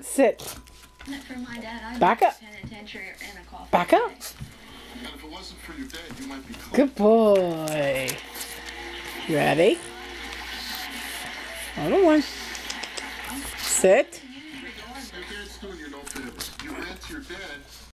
Sit. For my dad, I'd Back be up. penitentiary and a coffee. Back up. And if it wasn't for your dad, you might be close. Good boy. You ready? Hold on. Sit. Your dad's doing your no favors. You ran to your dad.